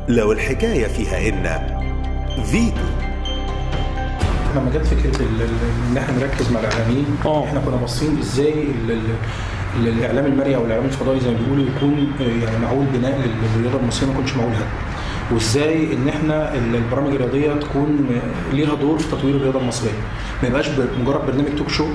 لو الحكاية فيها إن فيتو. لما جت فكره ان احنا نركز مع الاعلاميين، احنا كنا باصين ازاي الاعلام المرئي او الاعلام الفضائي زي ما بيقولوا يكون يعني معول بناء للرياضه المصريه، ما يكونش معول هدم. وازاي ان احنا البرامج الرياضيه تكون ليها دور في تطوير الرياضه المصريه، ما يبقاش مجرد برنامج توك شو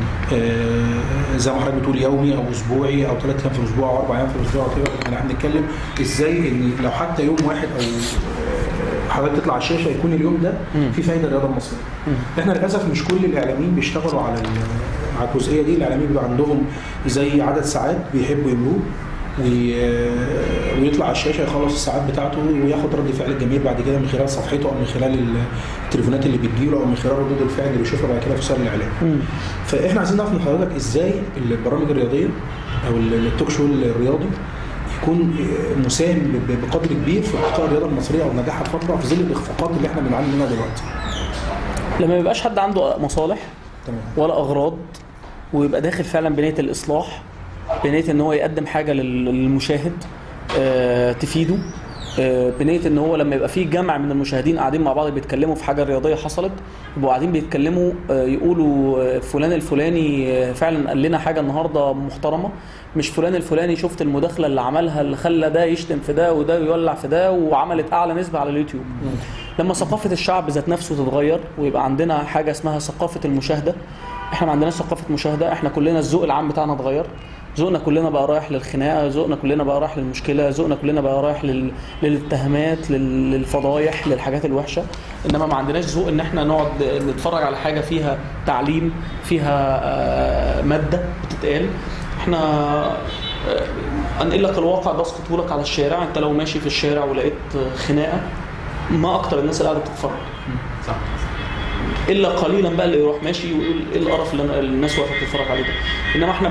زي ما حضرتك بتقول يومي او اسبوعي او 3 ايام في الاسبوع او 4 ايام في الاسبوع او كده. احنا بنتكلم ازاي ان لو حتى يوم واحد او حضرتك تطلع على الشاشه يكون اليوم ده في فايده للرياضه المصريه. احنا للاسف مش كل الاعلاميين بيشتغلوا على الجزئيه دي. الاعلاميين بيبقى عندهم زي عدد ساعات بيحبوا يملوه ويطلع على الشاشه يخلص الساعات بتاعته وياخد رد فعل الجماهير بعد كده من خلال صفحته او من خلال التليفونات اللي بتجيله او من خلال ردود الفعل اللي بيشوفها بعد كده في وسائل الاعلام. فاحنا عايزين نعرف من حضرتك ازاي البرامج الرياضيه او التوك شو الرياضي يكون مساهم بقدر كبير في احقاق الرياضه المصريه او نجاحها الفتره في ظل الاخفاقات اللي احنا بنعاني منها دلوقتي. لما ما يبقاش حد عنده مصالح تمام ولا اغراض، ويبقى داخل فعلا بنيه الاصلاح، بنيه ان هو يقدم حاجه للمشاهد تفيده، بنيه ان هو لما يبقى فيه جمع من المشاهدين قاعدين مع بعض بيتكلموا في حاجه رياضيه حصلت، يبقوا قاعدين بيتكلموا يقولوا فلان الفلاني فعلا قال لنا حاجه النهارده محترمه، مش فلان الفلاني شفت المداخله اللي عملها اللي خلى ده يشتم في ده وده يولع في ده وعملت اعلى نسبه على اليوتيوب. لما ثقافه الشعب ذات نفسه تتغير ويبقى عندنا حاجه اسمها ثقافه المشاهده. احنا ما عندناش ثقافه مشاهده، احنا كلنا الذوق العام بتاعنا اتغير، ذوقنا كلنا بقى رايح للخناقه، ذوقنا كلنا بقى رايح للمشكله، ذوقنا كلنا بقى رايح للاتهامات، للفضايح، للحاجات الوحشه. انما ما عندناش ذوق ان احنا نقعد نتفرج على حاجه فيها تعليم، فيها ماده بتتقال. احنا انقل لك الواقع ده اسقطه لك على الشارع. انت لو ماشي في الشارع ولقيت خناقه، ما اكتر الناس اللي قاعده بتتفرج، صح، الا قليلا بقى اللي يروح ماشي ويقول ايه القرف اللي الناس واقفه بتتفرج عليه ده. انما احنا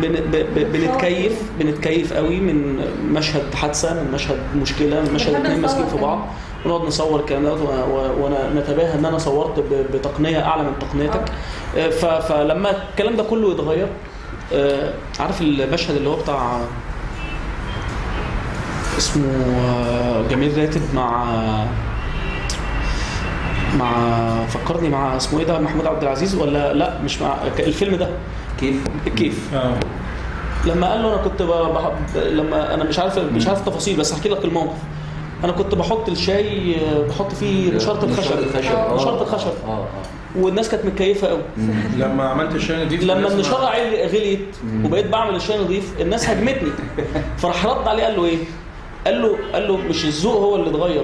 بنتكيف قوي من مشهد حادثه، من مشهد مشكله، من مشهد اتنين ماسكين في بعض، ونقعد نصور الكلام ده ونتباهى ان انا صورت بتقنيه اعلى من تقنيتك. فلما الكلام ده كله يتغير، عارف المشهد اللي هو بتاع اسمه جميل راتب مع فكرني مع اسمه ايه ده، محمود عبد العزيز ولا لا مش مع الفيلم ده كيف لما قال له انا كنت لما انا مش عارف التفاصيل بس احكي لك الموقف. انا كنت بحط الشاي بحط فيه نشاره الخشب والناس كانت متكيفه قوي. لما عملت الشاي نضيف، لما النشاره غليت وبقيت بعمل الشاي نضيف، الناس هجمتني. فراح رد عليه قال له ايه؟ قال له مش الذوق هو اللي اتغير،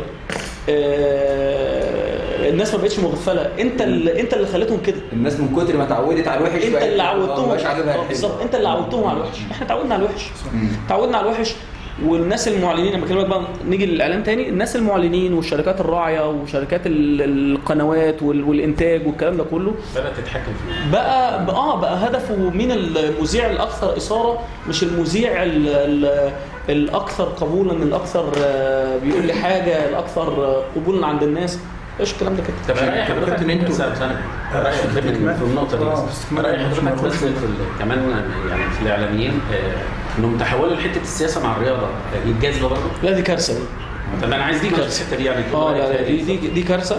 الناس ما بقتش مغفله، انت اللي خليتهم كده. الناس من كتر ما اتعودت على الوحش انت اللي عودتهم بالظبط، انت اللي عودتهم على الوحش. احنا اتعودنا على الوحش. والناس المعلنين، لما بكلمك بقى نيجي للاعلام تاني، الناس المعلنين والشركات الراعيه وشركات القنوات والانتاج والكلام ده كله بدات تتحكم فيه. بقى هدفه مين المذيع الاكثر اثاره، مش المذيع الاكثر قبولا، الاكثر بيقول لي حاجه، الاكثر قبولا عند الناس. ايش الكلام ده كده؟ طب رايح حضرتك ان انتوا في النقطه دي رايح حضرتك بس كمان يعني في الاعلاميين انهم تحولوا لحته السياسه مع الرياضه، يتجازوا برضه؟ لا دي كارثه دي. طب انا عايز دي الحته دي يعني دي كارثه.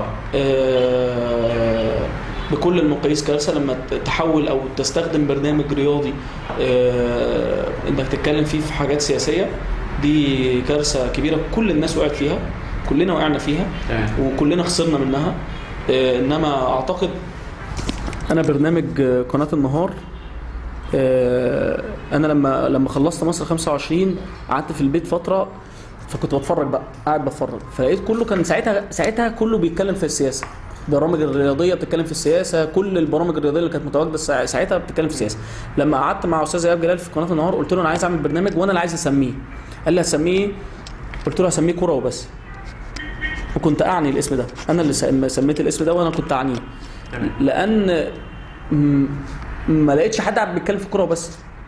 بكل المقاييس كارثه لما تحول او تستخدم برنامج رياضي انك تتكلم فيه في حاجات سياسيه. دي كارثه كبيره كل الناس وقعت فيها، كلنا وقعنا فيها وكلنا خسرنا منها. انما اعتقد انا برنامج قناه النهار، انا لما خلصت مصر 25 قعدت في البيت فتره، فكنت بتفرج بقى، قاعد بتفرج، فلقيت كله كان ساعتها كله بيتكلم في السياسه. البرامج الرياضيه بتتكلم في السياسه، كل البرامج الرياضيه اللي كانت متواجده ساعتها بتتكلم في السياسه. لما قعدت مع استاذ ايهاب جلال في قناه النهار قلت له انا عايز اعمل برنامج وانا اللي عايز اسميه. قال لي هسميه، قلت له هسميه كوره وبس، وكنت اعني الاسم ده، انا اللي سميت الاسم ده وانا كنت اعنيه، لان ما لقيتش حد قاعد بيتكلم في الكوره وبس.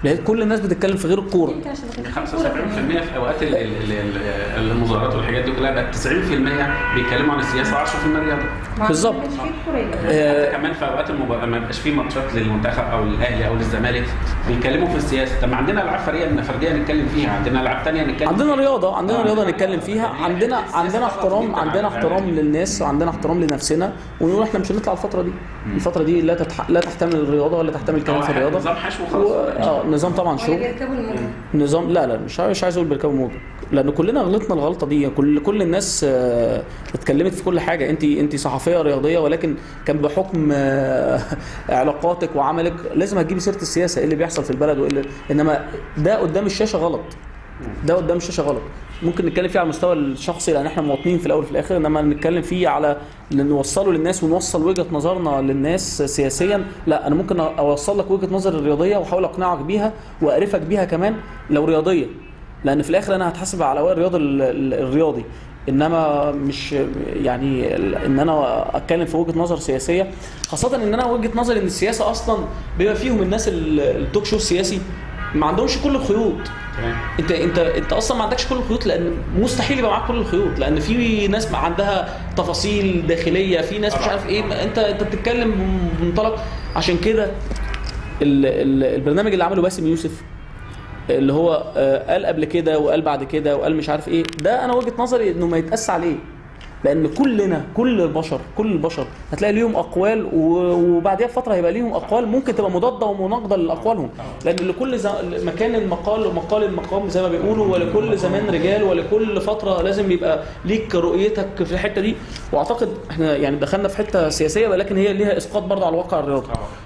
لقيت كل الناس بتتكلم في غير الكوره. 75% في اوقات المظاهرات والحاجات دي كلها بقت 90% بيتكلموا عن السياسه و10% رياضه. بالظبط. كمان في اوقات المباراه ما بيبقاش في ماتشات للمنتخب او للاهلي او للزمالك بيتكلموا في السياسه. طب ما عندنا العاب فرديه نتكلم فيها، عندنا العاب ثانيه نتكلم، عندنا رياضه نتكلم فيها، عندنا احترام للناس وعندنا احترام لنفسنا، ونقول احنا مش هنطلع الفتره دي لا تحتمل الرياضه ولا تحتمل كلام في الرياضه. نظام حشو خلاص. نظام طبعا شغل. نظام لا مش عايز اقول بيركبوا موجه، لان كلنا غلطنا الغلطه دي. كل الناس اتكلمت في كل حاجه. انت صحفيه رياضيه، ولكن كان بحكم علاقاتك وعملك لازم هتجيبي سيره السياسه، ايه اللي بيحصل في البلد انما ده قدام الشاشه غلط. ممكن نتكلم فيه على المستوى الشخصي لان احنا مواطنين في الاول وفي الاخر، انما نتكلم فيه على نوصله للناس ونوصل وجهه نظرنا للناس سياسيا. لا، انا ممكن اوصل لك وجهه نظر الرياضيه واحاول اقنعك بيها واعرفك بيها كمان لو رياضيه، لان في الاخر انا هتحاسب على الرياضي الرياضي، انما مش يعني ان انا اتكلم في وجهه نظر سياسيه، خاصه ان انا وجهه نظري ان السياسه اصلا بيبقى فيهم الناس التوك شو السياسي ما عندهمش كل الخيوط. انت اصلا ما عندكش كل الخيوط، لان مستحيل يبقى معاك كل الخيوط، لان في ناس عندها تفاصيل داخليه، في ناس مش عارف ايه. انت بتتكلم بمنطلق. عشان كده البرنامج اللي عمله باسم يوسف اللي هو قال قبل كده وقال بعد كده وقال مش عارف ايه، ده انا وجهه نظري انه ما يتقاس عليه، لان كل البشر هتلاقي ليهم اقوال، وبعديها بفتره هيبقى ليهم اقوال ممكن تبقى مضاده ومناقضه لاقوالهم، لان لكل مكان المقال ومقال المقام زي ما بيقولوا، ولكل زمان رجال، ولكل فتره لازم يبقى ليك رؤيتك في الحته دي. واعتقد احنا يعني دخلنا في حته سياسيه، ولكن هي ليها اسقاط برضه على الواقع الرياضي.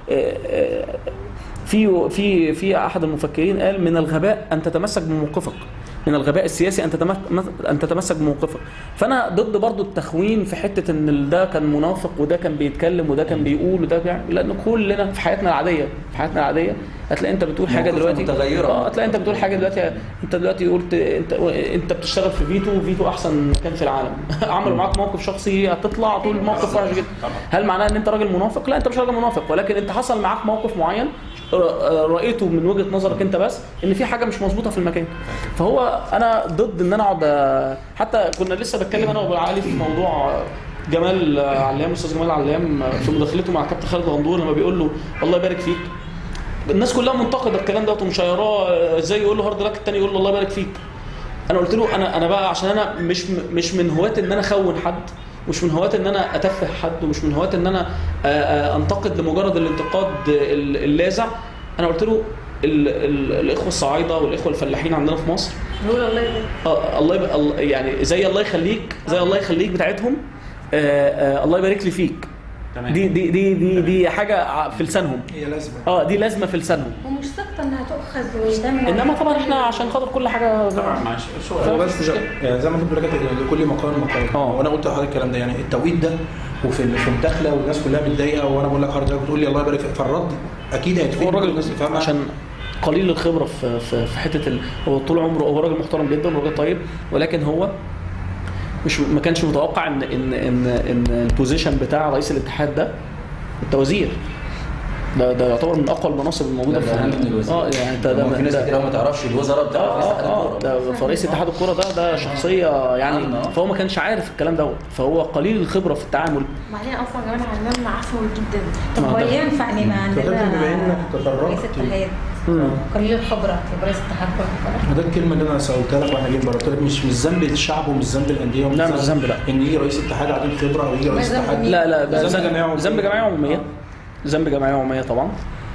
في احد المفكرين قال: من الغباء ان تتمسك بموقفك، من الغباء السياسي ان تتمسك بموقفك. فانا ضد برضو التخوين في حته ان ده كان منافق وده كان بيتكلم وده كان بيقول وده بيعمل، لان كلنا في حياتنا العاديه هتلاقي انت بتقول حاجه دلوقتي متغيره. هتلاقي انت بتقول حاجه دلوقتي، انت دلوقتي قلت انت بتشتغل في فيتو احسن مكان في العالم عملوا معاك موقف شخصي هتطلع تقول موقف وحش جدا. هل معناه ان انت راجل منافق؟ لا، انت مش راجل منافق، ولكن انت حصل معاك موقف معين رأيته من وجهة نظرك انت بس ان في حاجة مش مظبوطة في المكان. فهو انا ضد ان انا اقعد. حتى كنا لسه بتكلم انا وعلي في موضوع جمال علام، استاذ جمال علام في مداخلته مع كابتن خالد غندور لما بيقول له الله يبارك فيك. الناس كلها منتقده الكلام ده ومشيراه ازاي يقول له هارد لك، الثاني يقول له الله يبارك فيك. انا قلت له انا بقى عشان انا مش من هواة ان انا اخون حد، مش من هواة ان انا اتفه حد، ومش من هواة ان انا انتقد لمجرد الانتقاد اللاذع. انا قلت له الاخوه الصعايده والاخوه الفلاحين عندنا في مصر نقول الله يعني زي الله يخليك بتاعتهم، الله يبارك لي فيك. دي حاجه في لسانهم، هي لازمه. دي لازمه في لسانهم، ومش سقطه انها تؤخذ ويتعمل. انما طبعا احنا عشان خاطر كل حاجه طبعا ماشي هو بس يعني زي ما قلت لك لكل مقام وانا قلت لحضرتك الكلام ده، يعني التوقيت ده وفي المداخله والناس كلها متضايقه وانا بقول لك حضرتك بتقول لي الله يبارك فيك، فالرد اكيد هيتفهم الناس تفهمها عشان قليل الخبره في حته هو طول عمره هو راجل محترم جدا وراجل طيب، ولكن هو ما كانش متوقع ان البوزيشن بتاع رئيس الاتحاد ده التوزير ده يعتبر من اقوى المناصب الموجوده في يعني ده في ناس كتير ما تعرفش الوزراء بتاع ده فرئيس اتحاد الكوره ده شخصيه يعني فهو ما كانش عارف الكلام دوت، فهو قليل الخبره في التعامل. وبعدين اصلا كمان علام عفوي جدا. طب هو ينفع نبقى عندنا بما انك تطرقت قليل الخبره في رئيس اتحاد الكوره؟ ده الكلمه اللي انا سالتها لك واحنا جايين بره، قلت لك مش ذنب الشعب ومش ذنب الانديه، لا مش ذنب، لا ان يجي رئيس اتحاد عديم خبره او يجي رئيس اتحاد، لا ذنب جمعيه عموميه، ذنب جمعيه عموميه طبعا.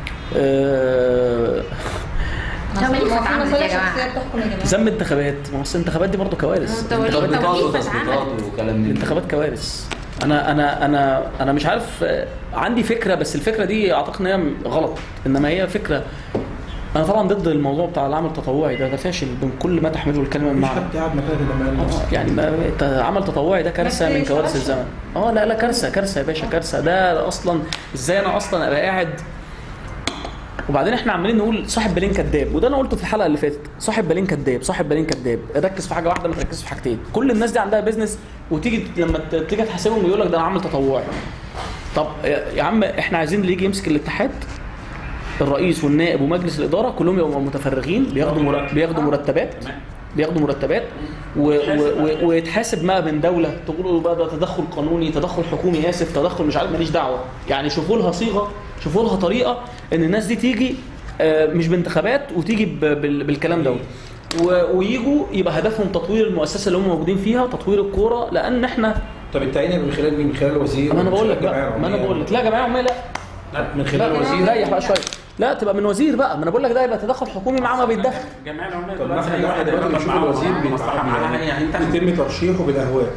ذنب انتخابات، ما اصل الانتخابات دي برضه كوارث، الانتخابات كوارث. انا مش عارف، عندي فكره بس الفكره دي اعتقد ان هي غلط، انما هي فكره. انا طبعا ضد الموضوع بتاع العمل التطوعي ده فاشل بكل ما تحمله الكلمه مش حد قاعد مكانك يعني عمل تطوعي ده كارثه من كوارث الزمن. لا كارثه يا باشا، كارثه. ده اصلا ازاي انا اصلا ابقى قاعد وبعدين احنا عمالين نقول صاحب بالين كذاب، وده انا قلته في الحلقه اللي فاتت، صاحب بالين كذاب، ركز في حاجه واحده ما تركزش في حاجتين. كل الناس دي عندها بيزنس، وتيجي لما تيجي تحاسبهم يقول لك ده انا عامل تطوعي. طب يا عم احنا عايزين اللي يجي يمسك الاتحاد الرئيس والنائب ومجلس الاداره كلهم يبقوا متفرغين، بياخدوا مرتبات ويتحاسب ما بين دوله، تقولوا بقى ده تدخل قانوني، تدخل حكومي، اسف، تدخل مش عارف، ماليش دعوه. يعني شوفوا لها صيغه، شوفوا لها طريقه ان الناس دي تيجي مش بانتخابات وتيجي بالكلام دوت، ويجوا يبقى هدفهم تطوير المؤسسه اللي هم موجودين فيها، تطوير الكوره. لان احنا طب التعيين من خلال مين؟ من خلال الوزير؟ ما انا بقول لك لا جمعيه عموميه، لا من خلال الوزير. ريح بقى شويه، لا تبقى من وزير بقى. ما انا بقول لك ده يبقى تدخل حكومي مع ما بيتدخل. جمعيه العموميه طب احنا واحد دلوقتي بنشوف الوزير بيتم ترشيحه بالاهواء،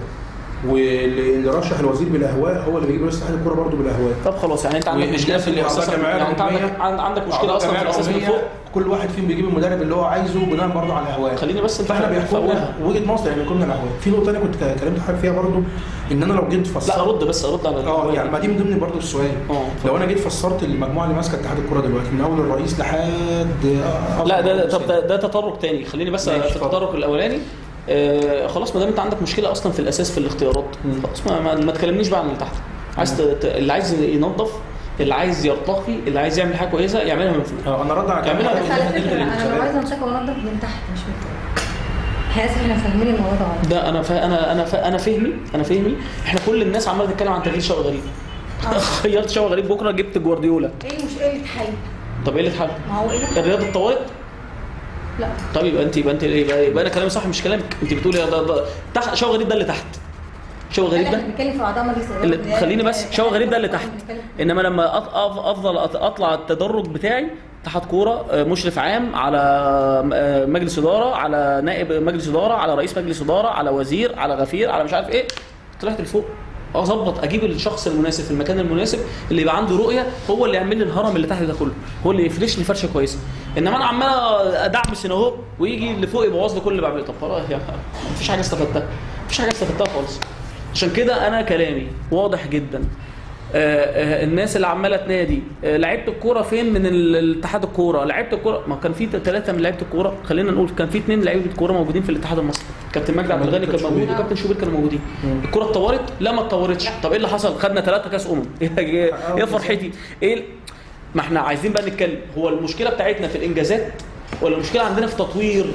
واللي رشح الوزير بالاهواء هو اللي بيجيب رئيس اتحاد الكوره برضه بالاهواء. طب خلاص، يعني انت عندك مشكله في المؤسسه، يعني انت عندك مشكله اصلا في الاساس من فوق. كل واحد فيهم بيجيب المدرب اللي هو عايزه بناء برضه على الاهواء. خليني بس، فاحنا بيحكمنا وجهه نظر، يعني بيحكمنا الاهواء. في نقطه ثانيه كنت كلمت حضرتك فيها برضه، ان انا لو جيت فسرت، لا ارد على يعني ما دي من ضمن برضه السؤال. لو انا جيت فسرت المجموعه اللي ماسكه اتحاد الكوره دلوقتي من اول الرئيس لحد لا ده تطرق تاني. خليني بس في التطرق الاولاني. خلاص، ما دام انت عندك مشكله اصلا في الاساس في الاختيارات، خلاص ما تكلمنيش بقى عن اللي تحت. عايز اللي عايز ينظف، اللي عايز يرتقي، اللي عايز يعمل حاجه كويسه يعملها من فوق. انا رد على كلامك. انا لو عايز انشق وانظف من تحت مش من فوق. احنا فاهمين الموضوع ده. انا فهمي. احنا كل الناس عماله تتكلم عن تغيير شوقي غريب. غيرت شوقي غريب، بكره جبت جوارديولا. ايه مش ايه اللي اتحل؟ طب ايه اللي اتحل؟ ما هو ايه الرياضه اتطورت؟ لا. طب يبقى انت يبقى انا كلامي صح مش كلامك. انت بتقولي ده تحت شوقي غريب، ده اللي تحت. شوقي غريب ده بنتكلم في اعضاء مجلس الاداره. خليني بس، شوقي غريب ده اللي تحت. انما لما افضل اطلع التدرج بتاعي، اتحاد كوره، مشرف عام، على مجلس اداره، على نائب مجلس اداره، على رئيس مجلس اداره، على وزير، على غفير، على مش عارف ايه، طلعت لفوق. اظبط، اجيب الشخص المناسب في المكان المناسب، اللي يبقى عنده رؤيه، هو اللي يعمل لي الهرم اللي تحت ده كله، هو اللي يفرش لي فرشه كويسه. انما انا عمال ادعبس هنا اهو، ويجي اللي فوق يبوظ لي كل اللي بعمله. طب خلاص، مفيش حاجه استفدتها خالص. عشان كده انا كلامي واضح جدا. الناس اللي عماله تنادي لعيبه الكوره فين من الاتحاد الكوره، لعيبه الكوره، ما كان في 3 من لعيبه الكوره، خلينا نقول كان في 2 لعيبه كوره موجودين في الاتحاد المصري، كابتن مجدي عبد الغني كان موجود وكابتن شوبير كانوا موجودين. الكوره اتطورت؟ لا ما اتطورتش. طب ايه اللي حصل؟ خدنا 3 كاس ايه فرحتي؟ ايه؟ ما احنا عايزين بقى نتكلم، هو المشكله بتاعتنا في الانجازات ولا المشكله عندنا في تطوير؟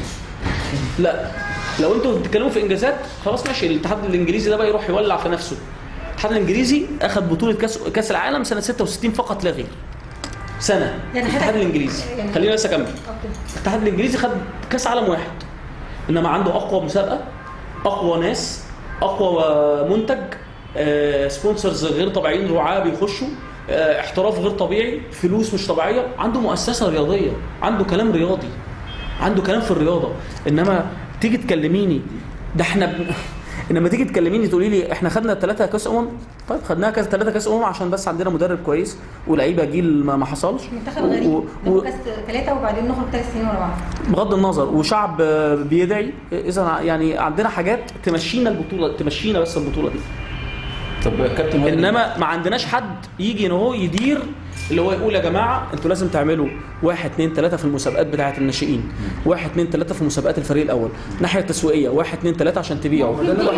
لا، لو انتوا بتتكلموا في انجازات خلاص ماشي، الاتحاد الانجليزي ده بقى يروح يولع في نفسه. الاتحاد الانجليزي اخذ بطوله كاس العالم سنه 66 فقط لا غير. سنه يعني الاتحاد الانجليزي يعني خلينا بس اكمل. الاتحاد الانجليزي خد كاس عالم واحد، انما عنده اقوى مسابقه، اقوى ناس، اقوى منتج، سبونسرز غير طبيعيين، رعاه بيخشوا، احتراف غير طبيعي، فلوس مش طبيعيه، عنده مؤسسه رياضيه، عنده كلام رياضي، عنده كلام في الرياضه. انما تيجي تكلميني ده احنا انما تيجي تكلميني تقولي لي احنا خدنا 3 كاس طيب خدناها 3 كاس عشان بس عندنا مدرب كويس ولعيبه جيل ما حصلش. منتخب غريب كاس 3 وبعدين نخرج 3 سنين ورا بعض بغض النظر، وشعب بيدعي. اذا يعني عندنا حاجات تمشينا البطوله، تمشينا بس البطوله دي. طب كابتن، انما ما عندناش حد يجي ان هو يدير، اللي هو يقول يا جماعه انتوا لازم تعملوا 1 2 3 في المسابقات بتاعه الناشئين، 1 2 3 في مسابقات الفريق الاول، ناحيه التسويقيه 1 2 3 عشان تبيعوا. ده اللي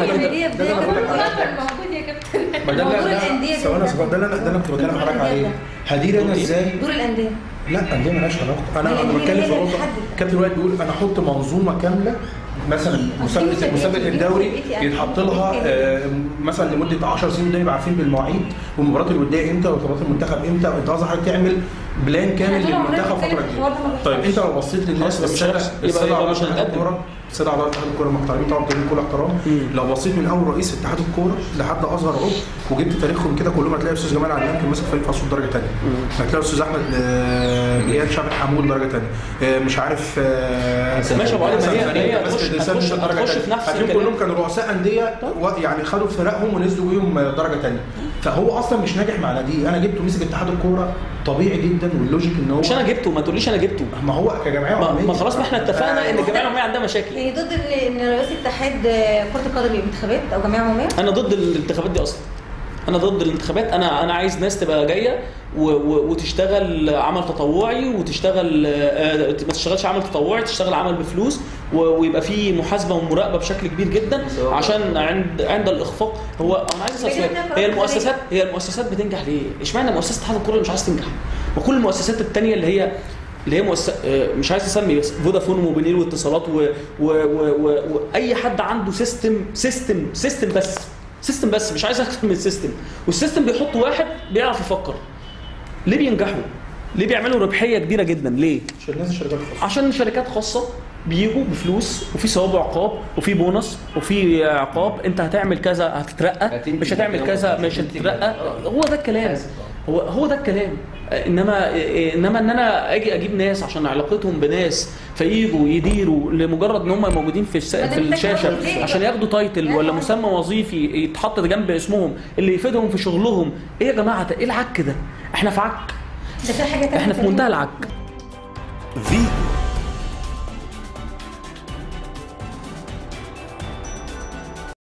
موجود يا كابتن. دور الانديه ده اللي انا كنت بتكلم حضرتك عليه. هدير انا ازاي دور الانديه؟ لا، الانديه مالهاش علاقه. انا بتكلم في نقطه كابتن وائل بيقول انا احط منظومه كامله، مثلا مسابقه الدوري يتحط لها مثلا لمده 10 سنين، ده يبقى عارفين بالمواعيد والمباريات الوديه امتى ومباريات المنتخب امتى، وانت عايز حضرتك تعمل بلان كامل للمنتخب فتره كبيره. طيب انت لو بصيت للناس يبقى مش هنتقدم. الساده اعضاء اتحاد الكوره المحترمين طبعا بكل احترام، لو بصيت من اول رئيس اتحاد الكوره لحد اصغر عضو وجبت تاريخهم كده كلهم، هتلاقي الاستاذ جمال عدنان كان ماسك فريق فاصل درجه ثانيه، هتلاقي الاستاذ احمد بيان شافع حمود درجه ثانيه، مش عارف ماشي ابو علي، هي هتخش في نفس الكلام. كلهم كانوا رؤساء انديه يعني خدوا فرقهم ونزلوا بيهم درجه ثانيه، فهو اصلا مش ناجح مع ناديه. انا جبته مسك اتحاد الكوره طبيعي جدا، واللوجيك ان هو مش انا جبته، ما تقوليش انا جبته، ما هو كجمعيه عموميه. ما خلاص، ما احنا اتفقنا ان الجمعيه العموميه عندها مشاكل. يعني ضد ان رئيس اتحاد كره القدم يبقى انتخابات او جمعيه عموميه؟ انا ضد الانتخابات دي اصلا. انا ضد الانتخابات. انا عايز ناس تبقى جايه وتشتغل عمل تطوعي، وتشتغل ما تشتغلش عمل تطوعي، تشتغل عمل بفلوس، ويبقى في محاسبه ومراقبه بشكل كبير جدا، عشان عند الاخفاق. هو انا عايز اسال سؤال، هي المؤسسات بتنجح ليه؟ اشمعنى مؤسسه اتحاد الكوره مش عايز تنجح؟ وكل المؤسسات الثانيه اللي هي مش عايز اسمي، بس فودافون وموبينيل واتصالات واي حد عنده سيستم بس مش عايز اكتر من سيستم، والسيستم بيحط واحد بيعرف يفكر. ليه بينجحوا؟ ليه بيعملوا ربحيه كبيره جدا؟ ليه؟ عشان شركات خاصه بيجوا بفلوس، وفي ثواب وعقاب، وفي بونص، وفي عقاب. انت هتعمل كذا هتترقى، مش هتعمل كذا مش هتترقى. هو ده الكلام، هو ده الكلام. انما ان انا اجي اجيب ناس عشان علاقتهم بناس فييجوا يديروا لمجرد ان هم موجودين في الشاشه عشان ياخدوا تايتل ولا مسمى وظيفي يتحط جنب اسمهم اللي يفيدهم في شغلهم. ايه يا جماعه؟ ايه العك ده؟ احنا في عك، احنا في منتهى العك.